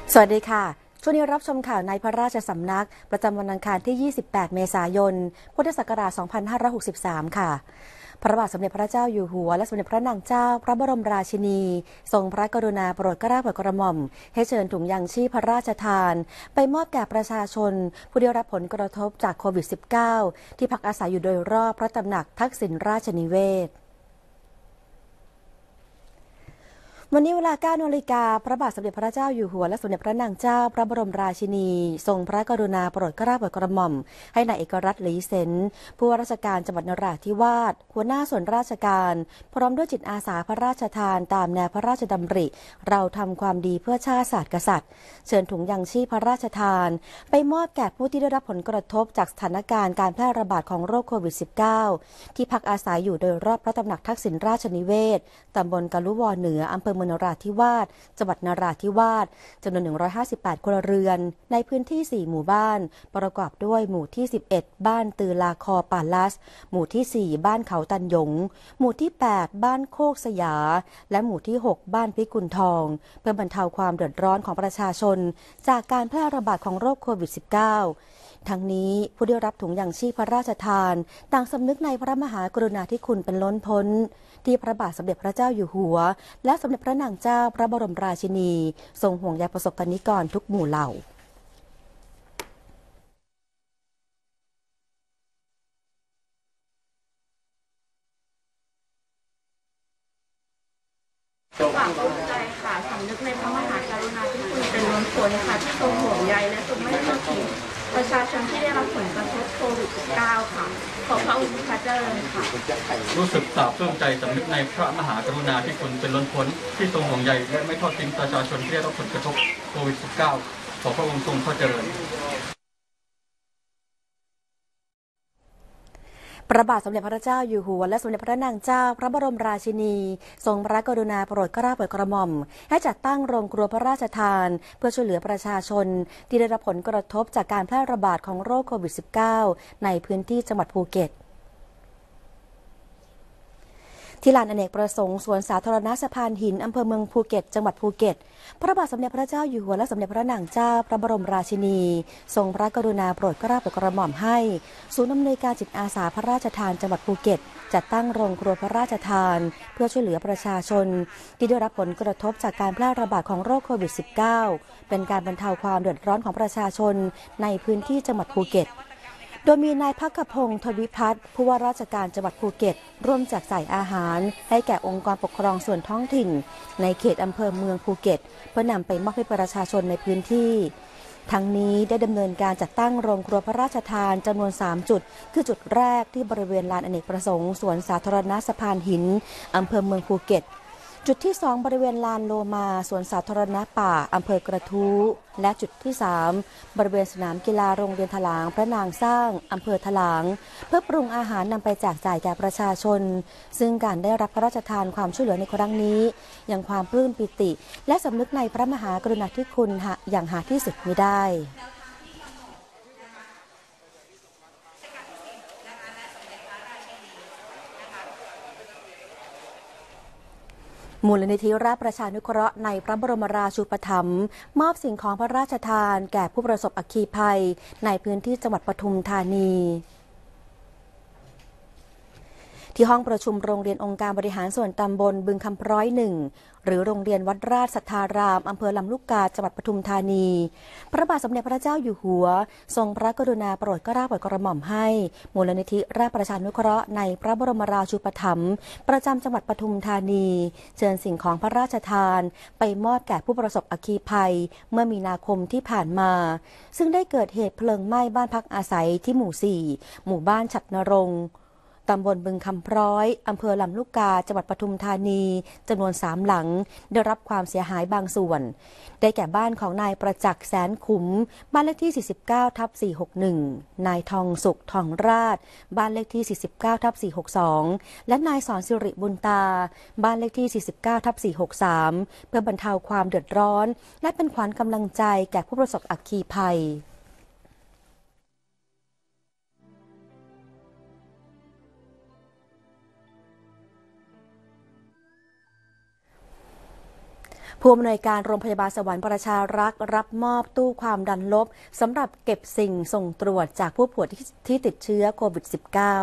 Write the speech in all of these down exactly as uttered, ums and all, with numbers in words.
สวัสดีค่ะช่วงนี้รับชมข่าวในพระราชสำนักประจำวันอังคารที่ ยี่สิบแปด เมษายน พุทธศักราช สองพันห้าร้อยหกสิบสาม ค่ะ พระบาทสมเด็จพระเจ้าอยู่หัวและสมเด็จพระนางเจ้าพระบรมราชินี ทรงพระกรุณาโปรดเกล้าโปรดกระหม่อมให้เชิญถุงยางชีพพระราชทานไปมอบแก่ประชาชนผู้ได้รับผลกระทบจากโควิด สิบเก้า ที่พักอาศัยอยู่โดยรอบพระตำหนักทักษิณราชนิเวศวันนี้เวลา เก้า นาฬิกาพระบาทสมเด็จพระเจ้าอยู่หัวและสมเด็จพระนางเจ้าพระบรมราชินีทรงพระกรุณาโปรดเกล้าโปรดกระหม่อมให้นายเอกรัตน์ หลีเซนผู้ว่าราชการจังหวัดนราธิวาสหัวหน้าส่วนราชการพร้อมด้วยจิตอาสาพระราชทานตามแนวพระราชดำริเราทำความดีเพื่อชาติศาสตร์กษัตริย์เชิญถุงยางชีพพระราชทานไปมอบแก่ผู้ที่ได้รับผลกระทบจากสถานการณ์การแพร่ระบาดของโรคโควิด สิบเก้า ที่พักอาศัยอยู่โดยรอบพระตำหนักทักษิณราชนิเวศตำบลกะลุวอเหนืออำเภอเมืองนราธิวาสจังหวัดนราธิวาสจำนวน หนึ่งร้อยห้าสิบแปด ครัวเรือนในพื้นที่ สี่ หมู่บ้านประกอบด้วยหมู่ที่ สิบเอ็ด บ้านตือลาคอป่าลัสหมู่ที่ สี่ บ้านเขาตันหยงหมู่ที่ แปด บ้านโคกสยาและหมู่ที่ หก บ้านพิกุลทองเพื่อบรรเทาความเดือดร้อนของประชาชนจากการแพร่ระบาดของโรคโควิด สิบเก้าทั้งนี้ผู้ได้รับถุงยางชีพพระราชทานต่างสำนึกในพระมหากรุณาธิคุณเป็นล้นพ้นที่พระบาทสมเด็จพระเจ้าอยู่หัวและสมเด็จพระนางเจ้าพระบรมราชินีทรงห่วงใยประสบกนิกรทุกหมู่เหล่าความภูมิใจค่ะสำนึกในพระมหากรุณาธิคุณเป็นล้นพ้นค่ะที่ทรงห่วงใยและทรงไม่ทอดทิ้งประชาชนที่ได้รับผลกระทบโควิด สิบเก้า ค่ะขอพระองค์พระเจริญค่ะรู้สึกซาบซึ้งใจสำนึกในพระมหากรุณาธิคุณเป็นล้นพ้นที่ทรงห่วงใยและไม่ทอดทิ้งประชาชนที่ได้รับผลกระทบโควิด สิบเก้า ขอพระองค์ทรงพระเจริญพระบาทสมเด็จพระเจ้าอยู่หัวและสมเด็จพระนางเจ้าพระบรมราชินีทรงพระกรุณาโปรดเกล้าโปรดกระหม่อมให้จัดตั้งโรงครัวพระราชทานเพื่อช่วยเหลือประชาชนที่ได้รับผลกระทบจากการแพร่ระบาดของโรคโควิด สิบเก้า ในพื้นที่จังหวัดภูเก็ตที่ลานอเนกประสงค์สวนสาธารณะสะพานหินอำเภอเมืองภูเก็ตจังหวัดภูเก็ตพระบาทสมเด็จพระเจ้าอยู่หัวและสมเด็จพระนางเจ้าพระบรมราชินีทรงพระกรุณาโปรดเกล้าโปรดกระหม่อมให้ศูนย์อำนวยการจิตอาสาพระราชทานจังหวัดภูเก็ตจัดตั้งโรงครัวพระราชทานเพื่อช่วยเหลือประชาชนที่ได้รับผลกระทบจากการแพร่ระบาดของโรคโควิด สิบเก้า เป็นการบรรเทาความเดือดร้อนของประชาชนในพื้นที่จังหวัดภูเก็ตโดยมีนายภักพงศ์ทวิพัฒน์ผู้ว่าราชการจังหวัดภูเก็ตร่วมแจกจ่ายอาหารให้แก่องค์กรปกครองส่วนท้องถิ่นในเขตอำเภอเมืองภูเก็ตเพื่อนำไปมอบให้ประชาชนในพื้นที่ทั้งนี้ได้ดำเนินการจัดตั้งโรงครัวพระราชทานจำนวนสามจุดคือจุดแรกที่บริเวณลานอเนกประสงค์สวนสาธารณะสะพานหินอำเภอเมืองภูเก็ตจุดที่สองบริเวณลานโลมาสวนสาธารณะป่าอำเภอกระทู้และจุดที่สามบริเวณสนามกีฬาโรงเรียนถลางพระนางสร้างอำเภอถลางเพื่อปรุงอาหารนำไปแจกจ่ายแก่ประชาชนซึ่งการได้รับพระราชทานความช่วยเหลือในครั้งนี้ยังความปลื้มปิติและสำนึกในพระมหากรุณาธิคุณอย่างหาที่สุดมิได้มูลนิธิราชประชานุเคราะห์ในพระบรมราชูปถัมภ์มอบสิ่งของพระราชทานแก่ผู้ประสบอัคคีภัยในพื้นที่จังหวัดปทุมธานีที่ห้องประชุมโรงเรียนองค์การบริหารส่วนตำบลบึงคำพร้อยหนึ่งหรือโรงเรียนวัดราชสัทธารามอำเภอลำลูกกาจังหวัดปทุมธานีพระบาทสมเด็จพระเจ้าอยู่หัวทรงพระกรุณาโปรดเกล้าโปรดกระหม่อมให้มูลนิธิราชประชานุเคราะห์ในพระบรมราชูปถัมภ์ประจำจังหวัดปทุมธานีเชิญสิ่งของพระราชทานไปมอบแก่ผู้ประสบอัคคีภัยเมื่อมีนาคมที่ผ่านมาซึ่งได้เกิดเหตุเพลิงไหม้บ้านพักอาศัยที่หมู่สี่หมู่บ้านฉัตรนรงค์ตำบลบึงคำพร้อยอำเภอลำลูกกาจังหวัดปทุมธานีจำนวนสามหลังได้รับความเสียหายบางส่วนได้แก่บ้านของนายประจักษ์แสนขุมบ้านเลขที่ สี่สิบเก้าทับสี่หกหนึ่ง นายทองสุขทองราชบ้านเลขที่ สี่สิบเก้าทับสี่หกสอง และนายสอนสิริบุญตาบ้านเลขที่ สี่สิบเก้าทับสี่หกสาม เพื่อบรรเทาความเดือดร้อนและเป็นขวัญกำลังใจแก่ผู้ประสบอัคคีภัย ผผู้อำนวยการโรงพยาบาลสวรรค์ประชารักษ์รับมอบตู้ความดันลบสำหรับเก็บสิ่งส่งตรวจจากผู้ป่วยที่ติดเชื้อโควิด สิบเก้า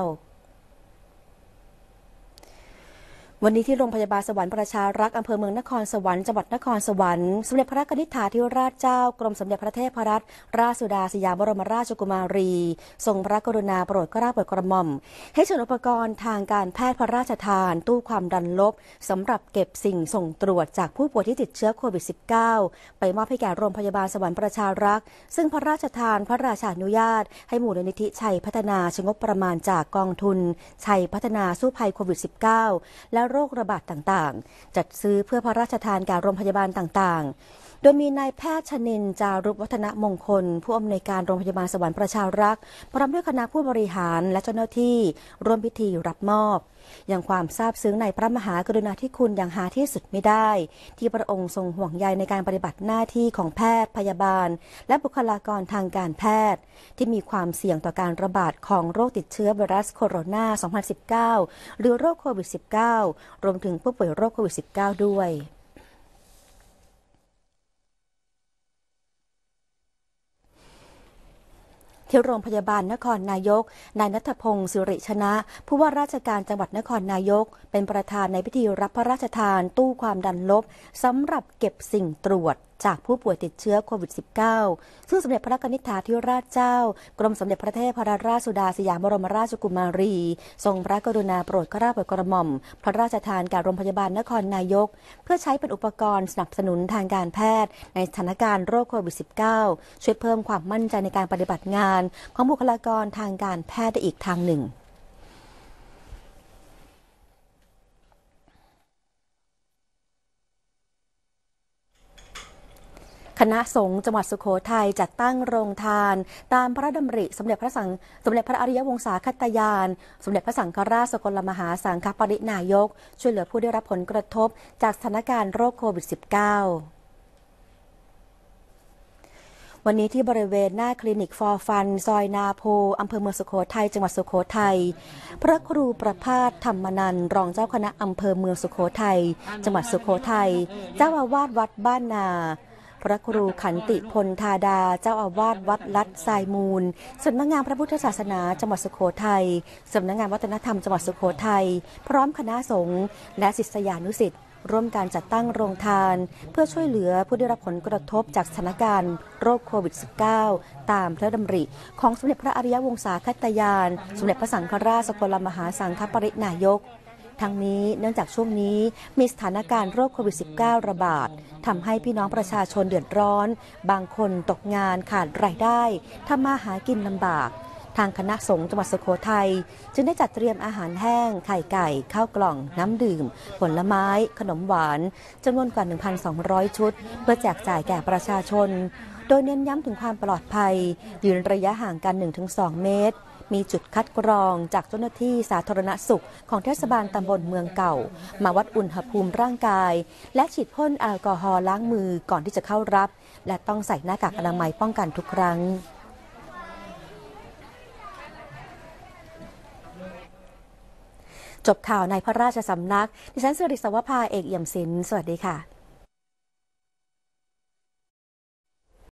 วันนี้ที่โรงพยาบาลสวรรค์ประชารักษ์อำเภอเมืองนครสวรรค์จังหวัดนครสวรรค์สมเด็จพระนิธิธิราชเจ้ากรมสมเด็จพระเทพรัตนราชสุดาสยามบรมราชกุมารีทรงพระกรุณาโปรดเกล้าโปรดกระหม่อมให้เชิญอุปกรณ์ทางการแพทย์พระราชทานตู้ความดันลบสำหรับเก็บสิ่งส่งตรวจจากผู้ป่วยที่ติดเชื้อโควิด สิบเก้า ไปมอบให้แก่โรงพยาบาลสวรรค์ประชารักษ์ซึ่งพระราชทานพระราชานุญาตให้มูลนิธิชัยพัฒนาชงบประมาณจากกองทุนชัยพัฒนาสู้ภัยโควิด สิบเก้า และโรคระบาดต่างจัดซื้อเพื่อพระราชทานแก่โรงพยาบาลต่างๆโดยมีนายแพทย์ชนินทร์จารุวัฒนมงคลผู้อำนวยการโรงพยาบาลสวรรค์ประชารักษ์พร้อมด้วยคณะผู้บริหารและเจ้าหน้าที่ร่วมพิธีรับมอบอย่างความซาบซึ้งในพระมหากรุณาธิคุณอย่างหาที่สุดไม่ได้ที่พระองค์ทรงห่วงใยในการปฏิบัติหน้าที่ของแพทย์พยาบาลและบุคลากรทางการแพทย์ที่มีความเสี่ยงต่อการระบาดของโรคติดเชื้อไวรัสโคโรนา สองพันสิบเก้า หรือโรคโควิด สิบเก้า รวมถึงผู้ป่วยโรคโควิด สิบเก้า ด้วยที่โรงพยาบาลนครนายกนายณัฐพงศ์สิริชนะผู้ว่าราชการจังหวัดนครนายกเป็นประธานในพิธีรับพระราชทานตู้ความดันลบสำหรับเก็บสิ่งตรวจจากผู้ป่วยติดเชื้อโควิด สิบเก้า ซึ่งสมเด็จพระนิธิธิราชเจ้ากรมสมเด็จพระเทพรัตนราชสุดาสยามบรมราชกุมารีทรงพระกรุณาโปรดเกล้าโปรดกระหม่อมพระราชทานแก่โรงพยาบาลนครนายกเพื่อใช้เป็นอุปกรณ์สนับสนุนทางการแพทย์ในสถานการณ์โรคโควิด สิบเก้า ช่วยเพิ่มความมั่นใจในการปฏิบัติงานของบุคลากรทางการแพทย์ได้อีกทางหนึ่งคณะสงฆ์จังหวัดสุโขทัยจัดตั้งโรงทานตามพระดำริสมเด็จพระสังสมเด็จพระอริยวงศาคตยานสมเด็จพระสังฆราชสกลมหาสังฆปรินายกช่วยเหลือผู้ได้รับผลกระทบจากสถานการณ์โรคโควิด สิบเก้า วันนี้ที่บริเวณหน้าคลินิกฟอร์ฟันซอยนาโพอำเภอเมืองสุโขทัยจังหวัดสุโขทัยพระครูประภาสธรรมนันท์รองเจ้าคณะอำเภอเมืองสุโขทัยจังหวัดสุโขทัยเจ้าอาวาสวัดบ้านนาพระครูขันติพลธาดาเจ้าอาวาสวัดลัดทรายมูลสำนักงานพระพุทธศาสนาจังหวัดสุโขทัยสำนักงานวัฒนธรรมจังหวัดสุโขทัยพร้อมคณะสงฆ์และศิษยานุศิษย์ร่วมการจัดตั้งโรงทานเพื่อช่วยเหลือผู้ได้รับผลกระทบจากสถานการณ์โรคโควิด สิบเก้า ตามพระดำริของสมเด็จพระอริยวงศาคตยานสมเด็จพระสังฆราชสกลมหาสังฆปรินายกทั้งนี้เนื่องจากช่วงนี้มีสถานการณ์โรคโควิด สิบเก้า ระบาดทำให้พี่น้องประชาชนเดือดร้อนบางคนตกงานขาดรายได้ทำมาหากินลำบากทางคณะสงฆ์จังหวัดสุโขทัยจึงได้จัดเตรียมอาหารแห้งไข่ไก่ข้าวกล่องน้ำดื่มผลไม้ขนมหวานจำนวนกว่า หนึ่งพันสองร้อย ชุดเพื่อแจกจ่ายแก่ประชาชนโดยเน้นย้ำถึงความปลอดภัยยืนระยะห่างกัน หนึ่งถึงสอง เมตรมีจุดคัดกรองจากเจ้าหน้าที่สาธารณสุขของเทศบาลตำบลเมืองเก่ามาวัดอุณหภูมิร่างกายและฉีดพ่นแอลกอฮอล์ล้างมือก่อนที่จะเข้ารับและต้องใส่หน้ากากอนามัยป้องกันทุกครั้งจบข่าวในพระราชสำนักดิฉันสิริศวภาเอกเอี่ยมศิลป์สวัสดีค่ะ